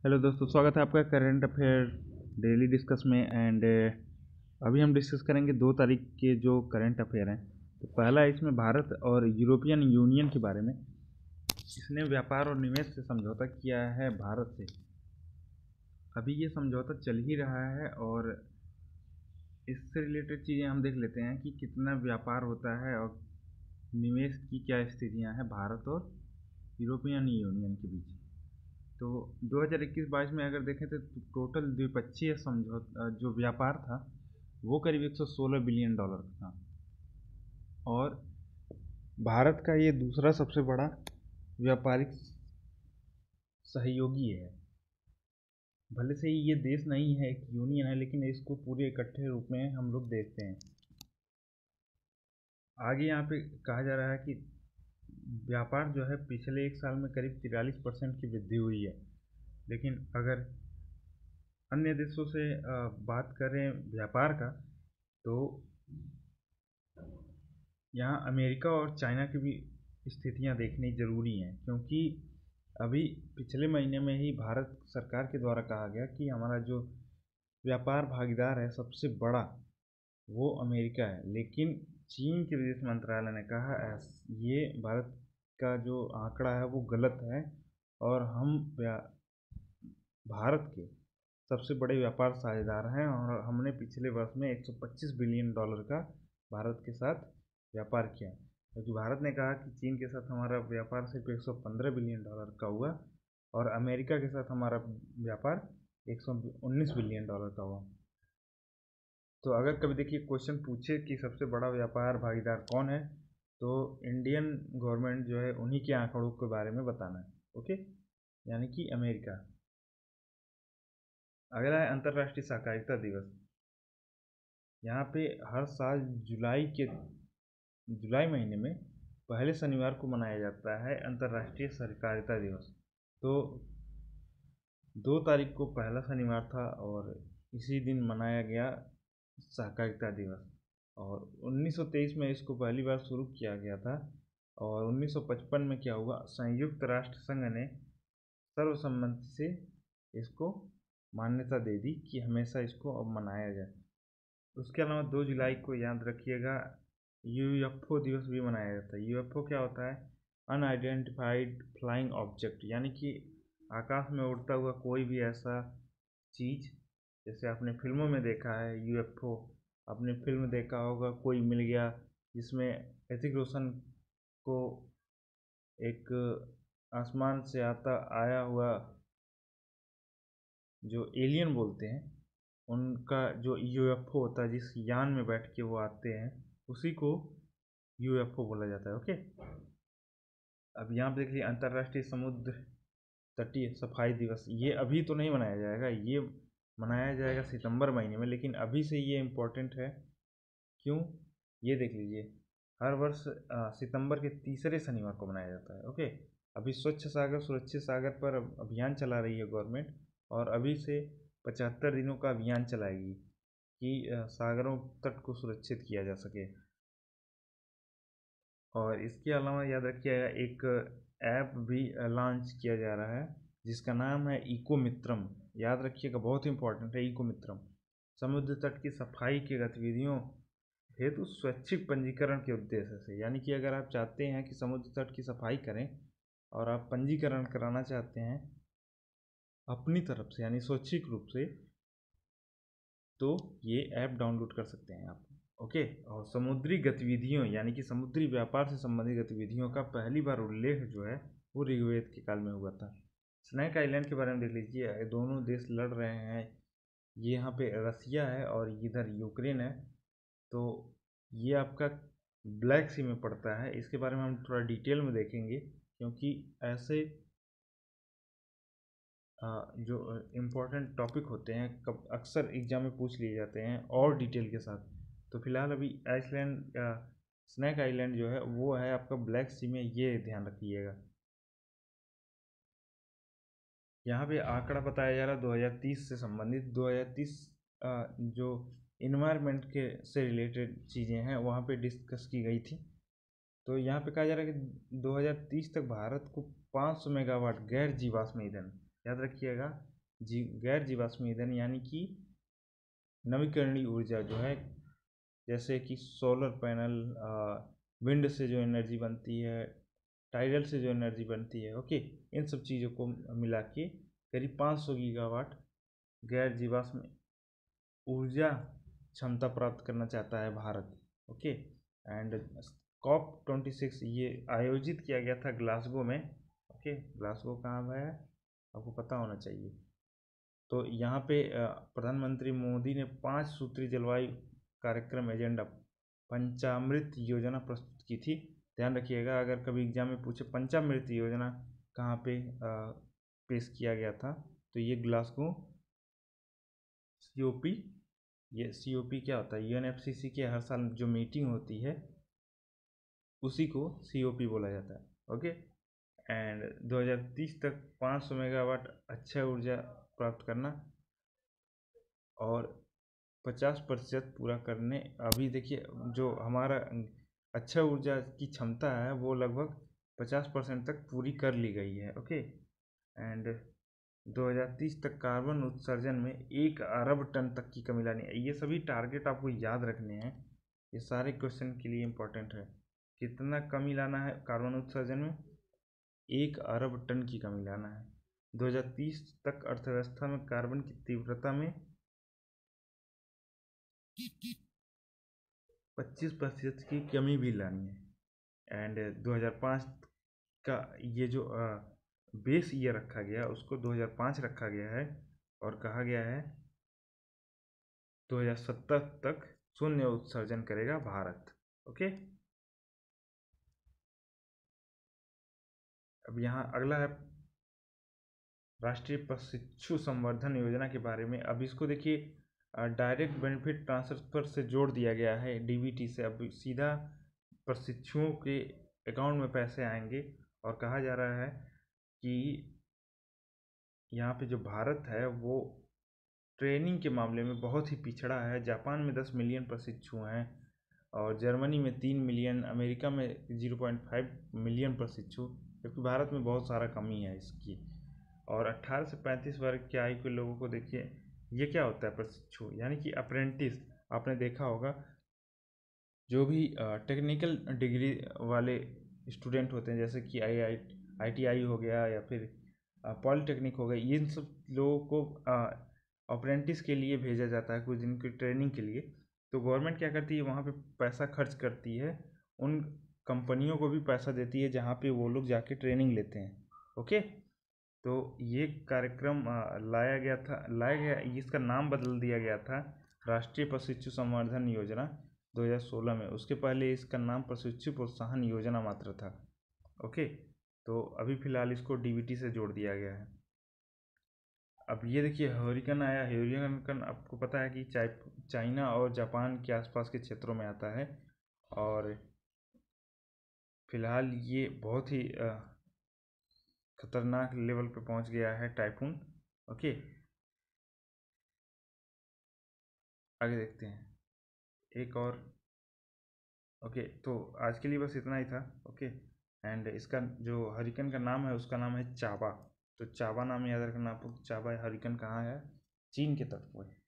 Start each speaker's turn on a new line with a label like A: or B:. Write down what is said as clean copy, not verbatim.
A: Hello दोस्तों, स्वागत है आपका करंट अफेयर डेली डिस्कस में। एंड अभी हम डिस्कस करेंगे 2 तारीख के जो करंट अफेयर हैं। तो पहला है इसमें भारत और यूरोपियन यूनियन के बारे में। इसने व्यापार और निवेश से समझौता किया है भारत से। अभी ये समझौता चल ही रहा है और इससे रिलेटेड चीज़ें हम देख लेते हैं कि कितना व्यापार होता है और निवेश की क्या स्थितियाँ हैं भारत और यूरोपियन यूनियन के बीच। तो 2021-22 में अगर देखें तो टोटल द्विपक्षीय समझौता जो व्यापार था वो करीब 116 बिलियन डॉलर का था। और भारत का ये दूसरा सबसे बड़ा व्यापारिक सहयोगी है। भले से ही ये देश नहीं है, एक यूनियन है, लेकिन इसको पूरे इकट्ठे रूप में हम लोग देखते हैं। आगे यहाँ पे कहा जा रहा है कि व्यापार जो है पिछले एक साल में करीब 43% की वृद्धि हुई है। लेकिन अगर अन्य देशों से बात करें व्यापार का, तो यहाँ अमेरिका और चाइना की भी स्थितियाँ देखनी ज़रूरी हैं, क्योंकि अभी पिछले महीने में ही भारत सरकार के द्वारा कहा गया कि हमारा जो व्यापार भागीदार है सबसे बड़ा वो अमेरिका है। लेकिन चीन के विदेश मंत्रालय ने कहा ये भारत का जो आंकड़ा है वो गलत है और हम भारत के सबसे बड़े व्यापार साझेदार हैं और हमने पिछले वर्ष में 125 बिलियन डॉलर का भारत के साथ व्यापार किया। क्योंकि भारत ने कहा कि चीन के साथ हमारा व्यापार सिर्फ 115 बिलियन डॉलर का हुआ और अमेरिका के साथ हमारा व्यापार 119 बिलियन डॉलर का हुआ। तो अगर कभी देखिए क्वेश्चन पूछे कि सबसे बड़ा व्यापार भागीदार कौन है, तो इंडियन गवर्नमेंट जो है उन्हीं के आंकड़ों के बारे में बताना है। ओके, यानी कि अमेरिका। अगला है अंतर्राष्ट्रीय सहकारिता दिवस। यहाँ पे हर साल जुलाई महीने में पहले शनिवार को मनाया जाता है अंतर्राष्ट्रीय सहकारिता दिवस। तो 2 तारीख को पहला शनिवार था और इसी दिन मनाया गया सहकारिता दिवस। और 1923 में इसको पहली बार शुरू किया गया था और 1955 में क्या हुआ, संयुक्त राष्ट्र संघ ने सर्वसम्मति से इसको मान्यता दे दी कि हमेशा इसको अब मनाया जाए। उसके अलावा 2 जुलाई को याद रखिएगा यूएफओ दिवस भी मनाया जाता है। यूएफओ क्या होता है? अनआइडेंटिफाइड फ्लाइंग ऑब्जेक्ट, यानी कि आकाश में उड़ता हुआ कोई भी ऐसा चीज़, जैसे आपने फिल्मों में देखा है यूएफओ। आपने फिल्म देखा होगा कोई मिल गया, जिसमें ऋतिक रोशन को एक आसमान से आया हुआ जो एलियन बोलते हैं, उनका जो यूएफओ होता है, जिस यान में बैठ के वो आते हैं, उसी को यूएफओ बोला जाता है। ओके, अब यहाँ पे देख लीजिए अंतर्राष्ट्रीय समुद्र तटीय सफाई दिवस। ये अभी तो नहीं मनाया जाएगा, ये मनाया जाएगा सितंबर महीने में, लेकिन अभी से ये इम्पोर्टेंट है। क्यों? ये देख लीजिए, हर वर्ष सितंबर के तीसरे शनिवार को मनाया जाता है। ओके, अभी स्वच्छ सागर सुरक्षित सागर पर अभियान चला रही है गवर्नमेंट, और अभी से 75 दिनों का अभियान चलाएगी कि सागरों तट को सुरक्षित किया जा सके। और इसके अलावा याद रखिएगा एक ऐप भी लॉन्च किया जा रहा है जिसका नाम है इको मित्रम। याद रखिएगा, बहुत इंपॉर्टेंट है इको मित्रम। समुद्र तट की सफाई की गतिविधियों हेतु स्वैच्छिक पंजीकरण के उद्देश्य से, यानी कि अगर आप चाहते हैं कि समुद्र तट की सफाई करें और आप पंजीकरण कराना चाहते हैं अपनी तरफ से, यानी स्वैच्छिक रूप से, तो ये ऐप डाउनलोड कर सकते हैं आप। ओके, और समुद्री गतिविधियों यानी कि समुद्री व्यापार से संबंधित गतिविधियों का पहली बार उल्लेख जो है वो ऋग्वेद के काल में हुआ था। स्नैक आइलैंड के बारे में देख लीजिए, दोनों देश लड़ रहे हैं। ये यहाँ पे रसिया है और इधर यूक्रेन है। तो ये आपका ब्लैक सी में पड़ता है। इसके बारे में हम थोड़ा डिटेल में देखेंगे, क्योंकि ऐसे जो इम्पोर्टेंट टॉपिक होते हैं कब अक्सर एग्जाम में पूछ लिए जाते हैं और डिटेल के साथ। तो फिलहाल अभी आइसलैंड स्नैक आइलैंड जो है वो है आपका ब्लैक सी में, ये ध्यान रखिएगा। यहाँ पे आंकड़ा बताया जा रहा है 2030 से संबंधित। 2030 जो इन्वायरमेंट के से रिलेटेड चीज़ें हैं वहाँ पे डिस्कस की गई थी। तो यहाँ पे कहा जा रहा है कि 2030 तक भारत को 500 मेगावाट गैर जीवाश्म ईंधन याद रखिएगा, गैर जीवाश्म ईंधन यानी कि नवीकरणीय ऊर्जा जो है, जैसे कि सोलर पैनल, विंड से जो एनर्जी बनती है, टाइडल से जो एनर्जी बनती है, ओके, इन सब चीज़ों को मिला के करीब 500 गीगावाट गैर जीवाश्म ऊर्जा क्षमता प्राप्त करना चाहता है भारत, ओके। एंड COP26 ये आयोजित किया गया था ग्लासगो में, ओके। ग्लासगो कहाँ है आपको पता होना चाहिए। तो यहाँ पे प्रधानमंत्री मोदी ने 5 सूत्री जलवायु कार्यक्रम एजेंडा पंचामृत योजना प्रस्तुत की थी। ध्यान रखिएगा, अगर कभी एग्जाम में पूछे पंचामृत योजना कहाँ पे पेश किया गया था, तो ये ग्लासगो COP, ये COP क्या होता है, UNFCCC की हर साल जो मीटिंग होती है उसी को COP बोला जाता है, ओके। एंड 2030 तक 500 मेगावाट अक्षय ऊर्जा प्राप्त करना और 50% पूरा करने। अभी देखिए, जो हमारा अक्षय ऊर्जा की क्षमता है वो लगभग 50% तक पूरी कर ली गई है, ओके। एंड 2030 तक कार्बन उत्सर्जन में 1 अरब टन तक की कमी लानी है। ये सभी टारगेट आपको याद रखने हैं, ये सारे क्वेश्चन के लिए इम्पोर्टेंट है। कितना कमी लाना है कार्बन उत्सर्जन में? 1 अरब टन की कमी लाना है। 2030 तक अर्थव्यवस्था में कार्बन की तीव्रता में 25% की कमी भी लानी है। एंड 2005 का ये जो बेस ईयर रखा गया उसको 2005 रखा गया है और कहा गया है 2070 तक शून्य उत्सर्जन करेगा भारत, ओके। अब यहाँ अगला है राष्ट्रीय प्रशिक्षु संवर्धन योजना के बारे में। अब इसको देखिए, डायरेक्ट बेनिफिट ट्रांसफर से जोड़ दिया गया है DBT से। अब सीधा प्रशिक्षुओं के अकाउंट में पैसे आएंगे और कहा जा रहा है कि यहाँ पे जो भारत है वो ट्रेनिंग के मामले में बहुत ही पिछड़ा है। जापान में 10 मिलियन प्रशिक्षु हैं और जर्मनी में 3 मिलियन, अमेरिका में 0.5 मिलियन प्रशिक्षु, जबकि भारत में बहुत सारा कमी है इसकी। और 18 से 35 वर्ग की आयु के लोगों को देखिए, ये क्या होता है प्रशिक्षु, यानी कि अप्रेंटिस। आपने देखा होगा जो भी टेक्निकल डिग्री वाले स्टूडेंट होते हैं, जैसे कि ITI हो गया या फिर पॉलिटेक्निक हो गया, इन सब लोगों को अप्रेंटिस के लिए भेजा जाता है कुछ दिन की ट्रेनिंग के लिए। तो गवर्नमेंट क्या करती है, वहाँ पे पैसा खर्च करती है, उन कंपनियों को भी पैसा देती है जहाँ पे वो लोग जाके ट्रेनिंग लेते हैं, ओके। तो ये कार्यक्रम लाया गया, इसका नाम बदल दिया गया था राष्ट्रीय प्रशिक्षु संवर्धन योजना 2016 में। उसके पहले इसका नाम प्रशिक्षु प्रोत्साहन योजना मात्र था, ओके। तो अभी फ़िलहाल इसको DBT से जोड़ दिया गया है। अब ये देखिए, हरिकेन आया। हरिकेन आपको पता है कि चाइना और जापान के आसपास के क्षेत्रों में आता है और फिलहाल ये बहुत ही खतरनाक लेवल पे पहुंच गया है, टाइफून, ओके। आगे देखते हैं एक और, ओके। तो आज के लिए बस इतना ही था, ओके। एंड इसका जो हरिकेन का नाम है उसका नाम है चाबा। तो चाबा नाम याद रखना आपको। चाबा हरिकेन कहाँ है? चीन के तट पर।